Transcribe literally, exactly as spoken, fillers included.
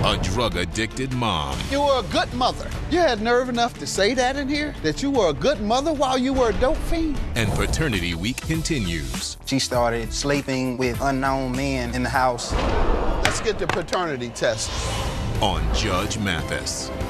a drug-addicted mom. You were a good mother. You had nerve enough to say that in here? That you were a good mother while you were a dope fiend? And paternity week continues. She started sleeping with unknown men in the house. Let's get the paternity test. On Judge Mathis.